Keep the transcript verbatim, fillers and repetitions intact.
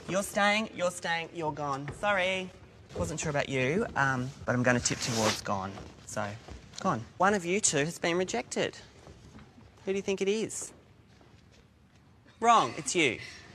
You're staying, you're staying, you're gone. Sorry. Wasn't sure about you, um, but I'm going to tip towards gone. So, gone. One of you two has been rejected. Who do you think it is? Wrong, it's you.